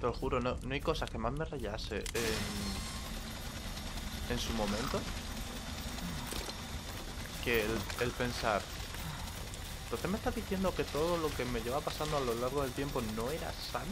Te lo juro, no hay cosa que más me rayase en su momento que el pensar. ¿Entonces me estás diciendo que todo lo que me lleva pasando a lo largo del tiempo no era sano?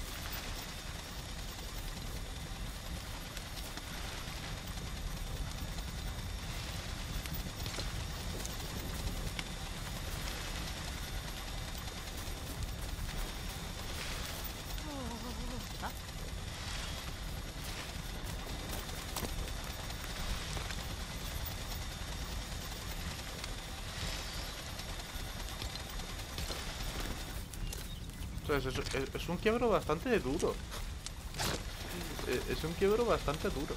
Entonces es un quiebro bastante duro. Es un quiebro bastante duro.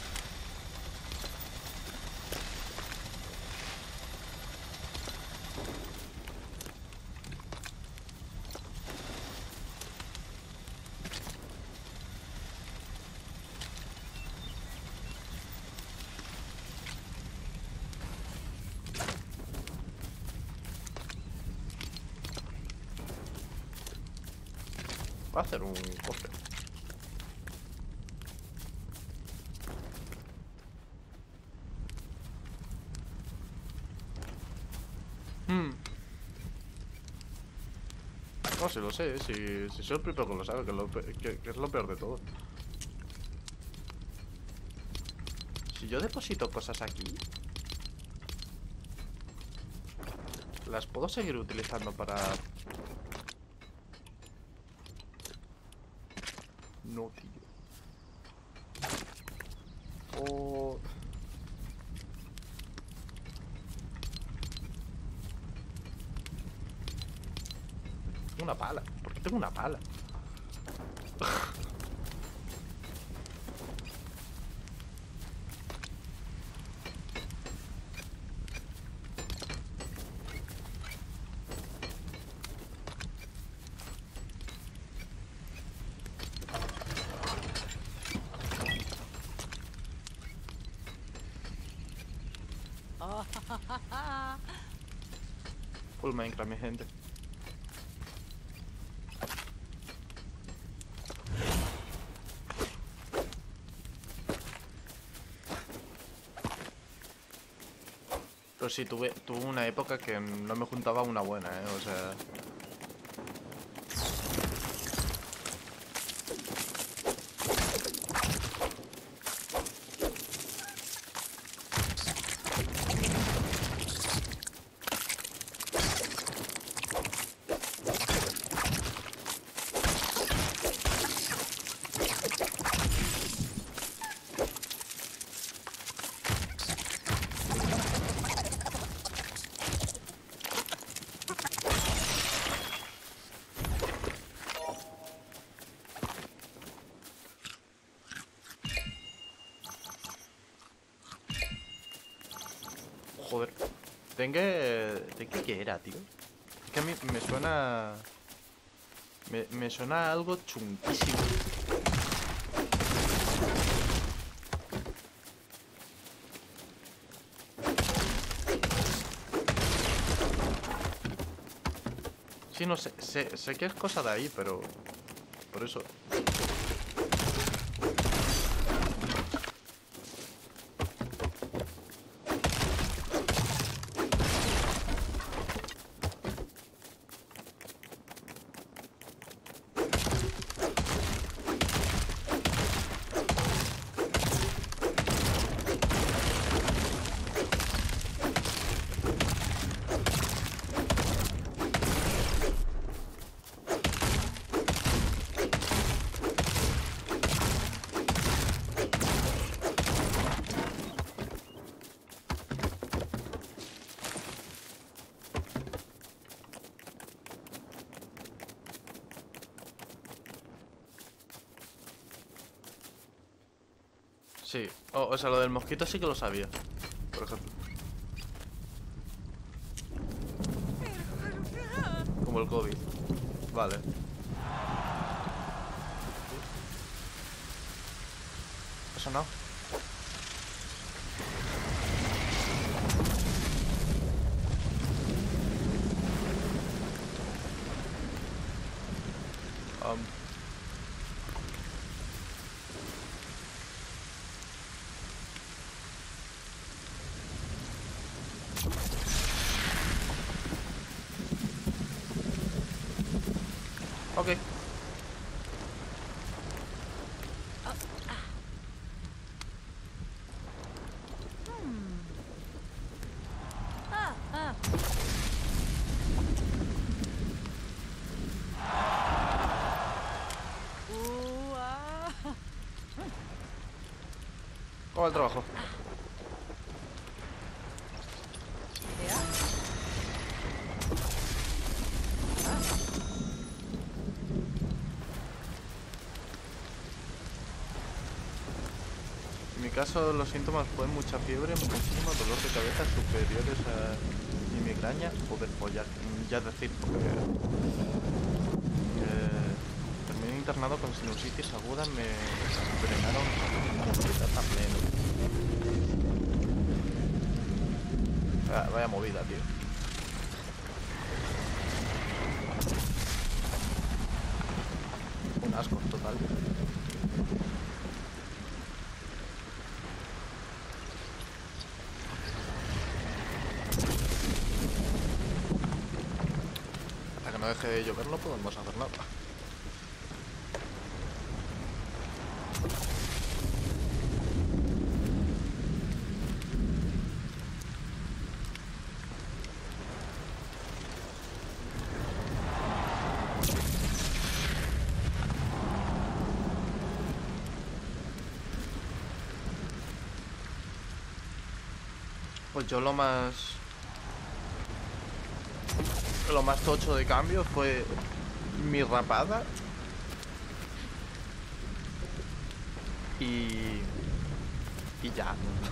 Va a hacer un cofre. No, si lo sé, si soy el primero que lo sabe, que es lo peor de todo. Si yo deposito cosas aquí, las puedo seguir utilizando para... No, tío. O... Tengo una pala. ¿Por qué tengo una pala? Full Minecraft, mi gente. Pero sí, tuve una época que no me juntaba una buena, o sea... Joder. ¿De qué era, tío? Es que a mí me suena... Me suena algo chunquísimo. Sí, no sé, sé que es cosa de ahí, pero... Por eso... Sí, o sea, lo del mosquito sí que lo sabía, por ejemplo. Como el COVID. Vale. Eso no. Ok. ¿Cómo va el trabajo? En mi caso los síntomas fue mucha fiebre, muchísimo dolor de cabeza superiores a mi migraña. Joder, follar, ya decir, porque terminé internado con sinusitis aguda, me drenaron movilidad también. Vaya movida, tío. Un asco total. Hasta que no deje de llover no podemos hacer nada. Pues yo lo más tocho de cambio fue mi rapada y ya.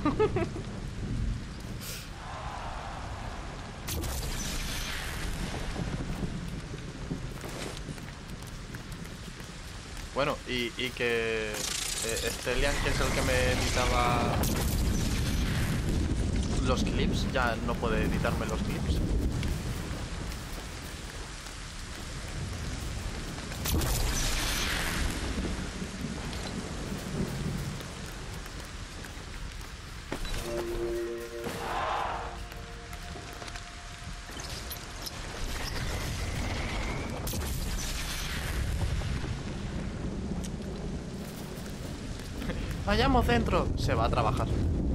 Bueno, y que Stelian, que es el que me editaba los clips, ya no puede editarme los clips. Vayamos dentro. Se va a trabajar.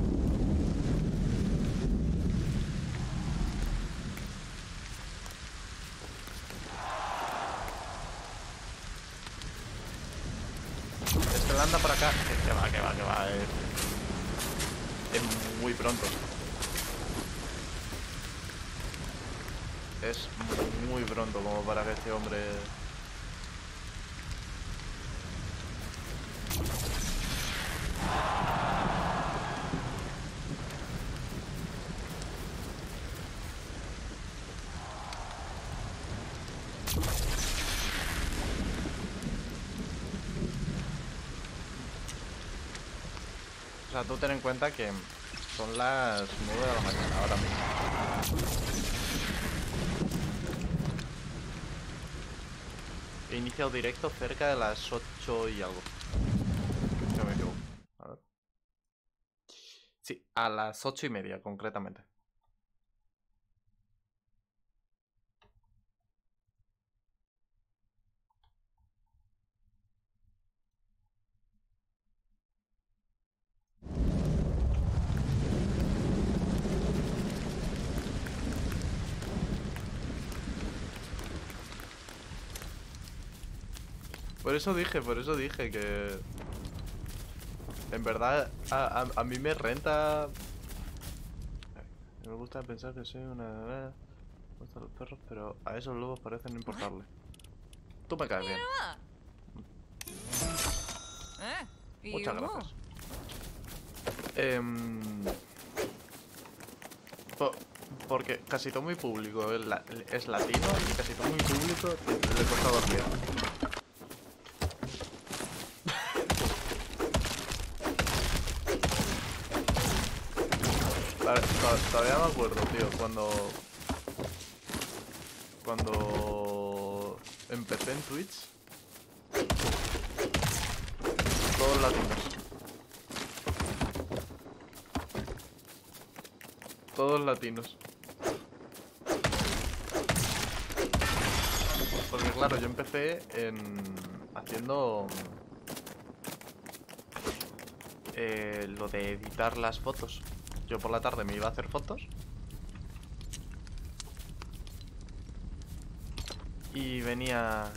Anda por acá. Que va. Es muy pronto. Es muy pronto como para que este hombre... O sea, tú ten en cuenta que son las 9 de la mañana ahora mismo. He iniciado directo cerca de las 8 y algo. No me equivoco. A ver. Sí, a las 8:30 concretamente. Por eso dije que... En verdad, a mí me renta... Me gusta pensar que soy una... Me gustan los perros, pero a esos lobos parecen no importarle. Tú me caes bien. Muchas gracias. Porque casi todo mi público es latino y casi todo mi público le cuesta dormir. Todavía me acuerdo, tío, cuando empecé en Twitch, todos latinos. Todos latinos. Porque claro, yo empecé haciendo lo de editar las fotos. Yo por la tarde me iba a hacer fotos y venía...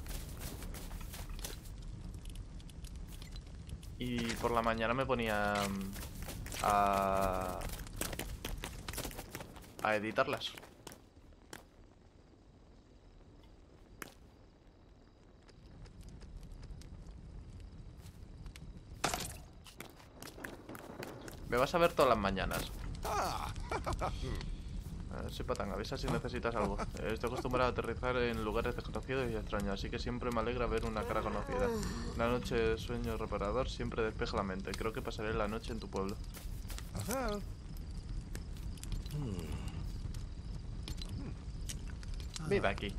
Y por la mañana me ponía a editarlas. Me vas a ver todas las mañanas. Soy Patán, avisa si necesitas algo. Estoy acostumbrado a aterrizar en lugares desconocidos y extraños, así que siempre me alegra ver una cara conocida. Una noche de sueño reparador siempre despeja la mente. Creo que pasaré la noche en tu pueblo. Vive aquí.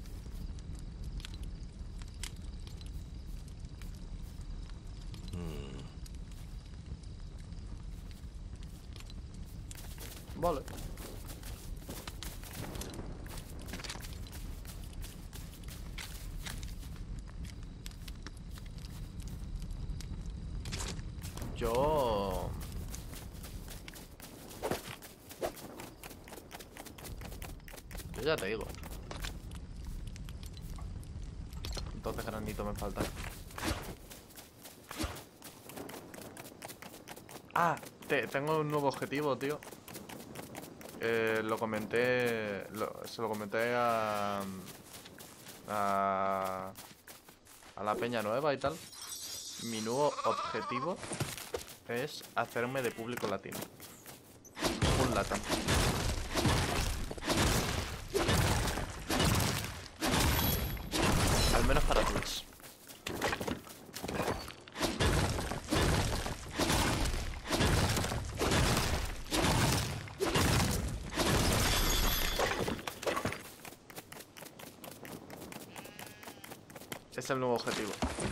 Vale. Yo ya te digo. Entonces granito me falta. Ah, tengo un nuevo objetivo, tío. Lo comenté. Se lo comenté a la peña nueva y tal. Mi nuevo objetivo es hacerme de público latino. Un latán. Al menos para Twitch. Es el nuevo objetivo.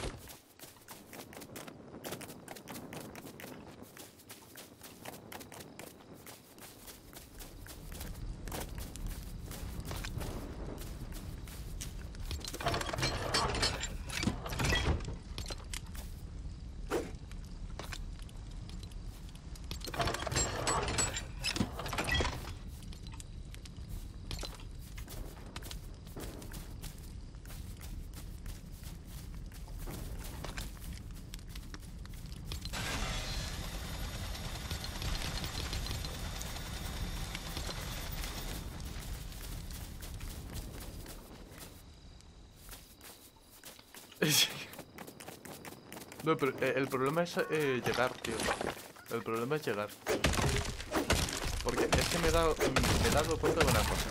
No, pero el problema es llegar, tío. El problema es llegar. Porque es que me he dado cuenta de una cosa.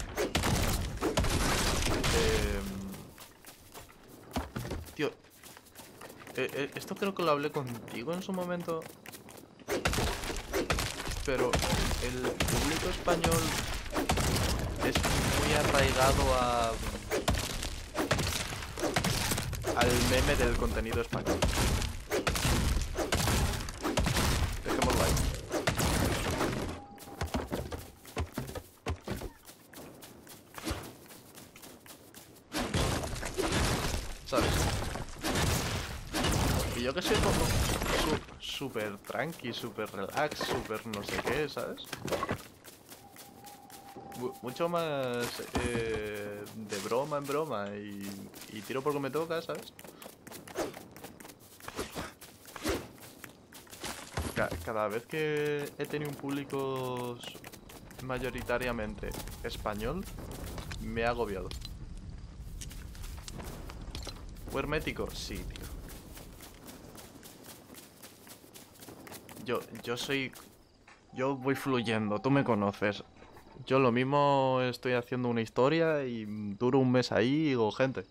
Tío, esto creo que lo hablé contigo en su momento. Pero el público español es muy arraigado al meme del contenido español. Dejémoslo ahí. ¿Sabes? Y yo que soy como súper tranqui, súper relax, súper no sé qué, ¿sabes? Mucho más de broma en broma y tiro porque me toca, ¿sabes? Cada vez que he tenido un público mayoritariamente español, me ha agobiado. ¿Fue hermético? Sí, tío. Yo voy fluyendo, tú me conoces. Yo lo mismo estoy haciendo una historia y duro un mes ahí y digo, gente,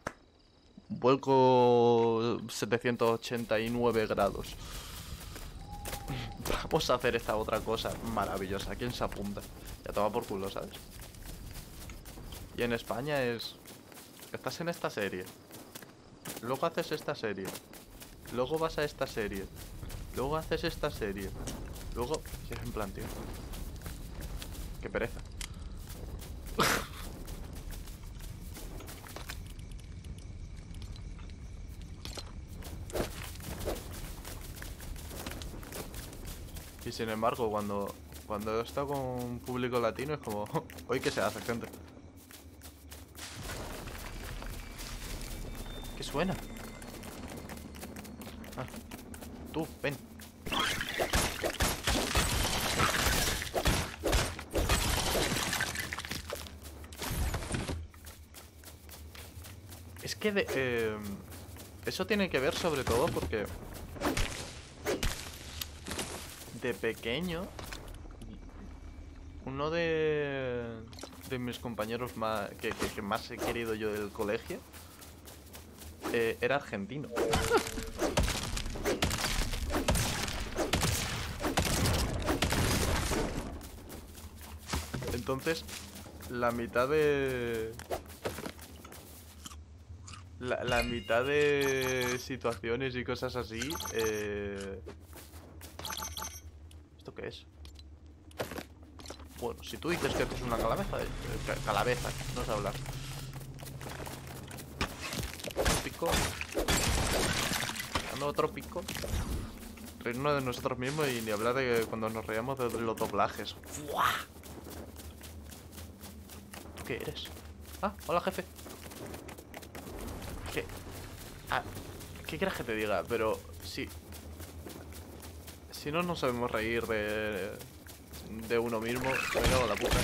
vuelco 789 grados. Vamos a hacer esta otra cosa maravillosa. ¿Quién se apunta? Ya toma por culo, ¿sabes? Y en España estás en esta serie. Luego haces esta serie. Luego vas a esta serie. Luego haces esta serie. Luego... Y es en plan, tío. Qué pereza. sin embargo, cuando he estado con un público latino es como... Hoy qué se hace, gente. ¿Qué suena? Ah, tú, ven. Es que eso tiene que ver sobre todo porque de pequeño uno de mis compañeros más que más he querido yo del colegio era argentino. Entonces la mitad de... La mitad de situaciones y cosas así... ¿Esto qué es? Bueno, si tú dices que esto es una calaveza... calaveza, no sé hablar. Trópico. Dando trópico. Reírnos de nosotros mismos y ni hablar de cuando nos reíamos de los doblajes. ¡Fua! ¿Tú qué eres? Ah, hola jefe. ¿Qué? Ah, ¿qué quieres que te diga? Pero si no sabemos reír de uno mismo, me cago en la puta.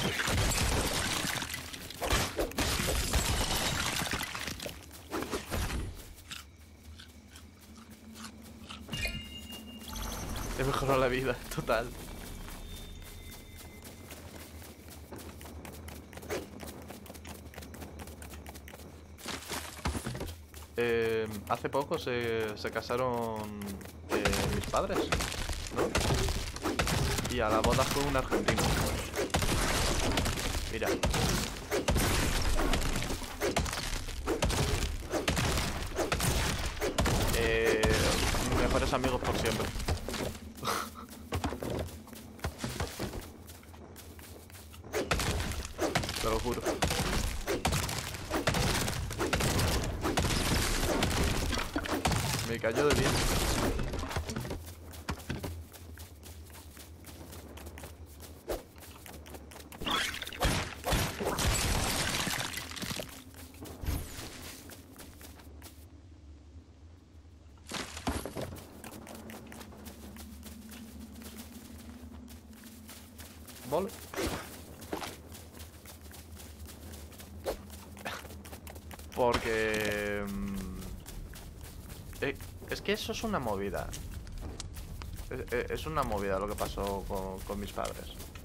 Te mejoró la vida, total. Hace poco se casaron mis padres, ¿no? Y a la boda fue un argentino. Mira. Mejores amigos por siempre. Te lo juro. Me cayó de bien. Vale. Porque... es que eso es una movida. Es una movida lo que pasó con mis padres.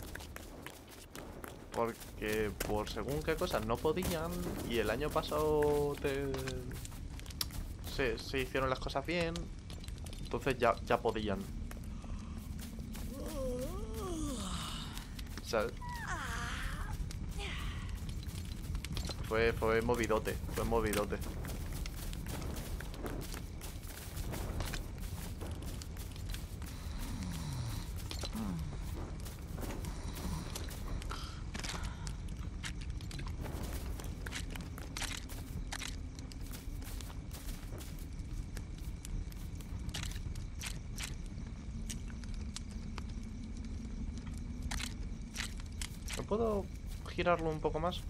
Porque por según qué cosas no podían. Y el año pasado se hicieron las cosas bien. Entonces ya podían. ¿Sabes? Fue movidote. Fue movidote. ¿No puedo girarlo un poco más?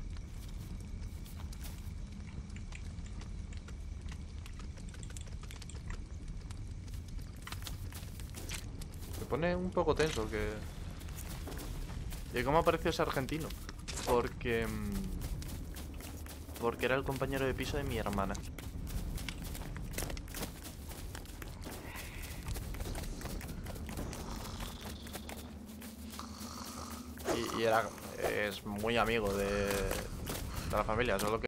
Me pone un poco tenso que... ¿Y cómo apareció ese argentino? Porque era el compañero de piso de mi hermana. Y es muy amigo de la familia, solo que